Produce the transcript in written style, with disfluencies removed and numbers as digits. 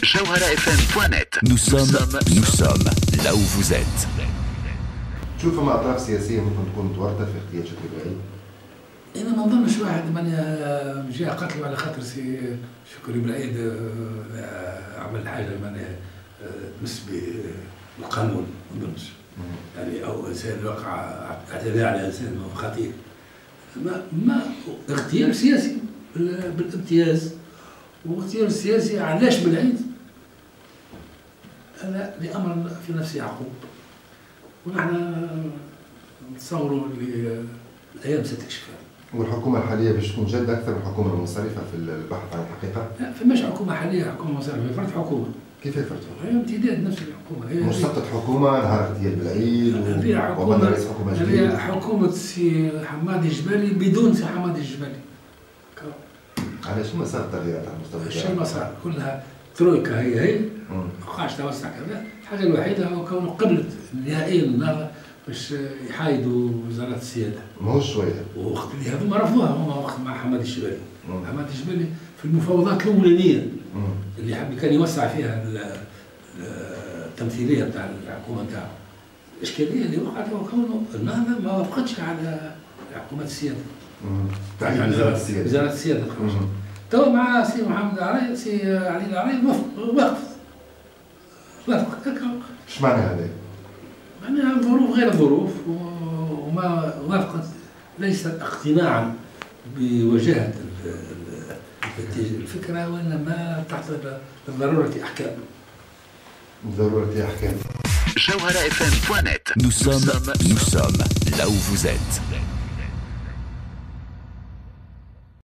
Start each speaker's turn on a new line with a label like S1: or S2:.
S1: جوهرة FM.net.
S2: Nous sommes là où vous êtes.
S3: تشوف فما اطراف سياسيه ممكن تكون تورطه في اغتيال شكري إبراهيم؟
S4: انا ما نظنش واحد من جاء قتله على خاطر شكري إبراهيم عمل حاجه معناها تمس بالقانون، ما نظنش. يعني او انسان وقع اعتداء على انسان خطير. ما اغتيال سياسي بالامتياز، واغتيال سياسي علاش بالعيد؟ هذا لامر في نفسه يعقوب، ونحن نتصوروا الايام ستكشف.
S3: والحكومه الحاليه باش تكون جد اكثر من الحكومه المنصرفه في البحث عن الحقيقه؟
S4: لا، فماش حكومه حاليه، حكومه منصرفه، فرد حكومه.
S3: كيف فرد؟
S4: هي امتداد نفس الحكومه، هي
S3: مش سقطت حكومه نهار اغتيال بالعيد وبدا رئيس حكومه جديد.
S4: هي حكومه سي حماد الجبالي بدون سي حماد الجبالي.
S3: علاش ما صار تغييرات على المستوى؟
S4: الشيء ما صار، كلها ترويكا هي ما وقعش توسع كذا. الحاجه الوحيده هو كونه قبلت نهائيا النهضه باش يحايدوا وزاره السياده.
S3: ماهوش شويه.
S4: ووقت اللي هذوما رفضوها هما وقت مع حماد الجبالي. حماد الجبالي في المفاوضات الاولانيه اللي حب كان يوسع فيها التمثيليه نتاع الحكومه نتاعو. الاشكاليه اللي وقعت هو كونه النهضه ما وافقتش على حكومه السياده.
S3: يعني وزاره السياده.
S4: وزاره السياده توا مع سي محمد العرايض، سي علي العرايض وافق هكا.
S3: ايش معنى هذا؟
S4: معناها ظروف غير ظروف، وما وافقت ليس اقتناعا بوجاهه الفكره، وانما تحت ضروره احكام.
S3: ضروره احكام.
S1: جوهرة FM.net.
S2: Nous sommes là où vous êtes.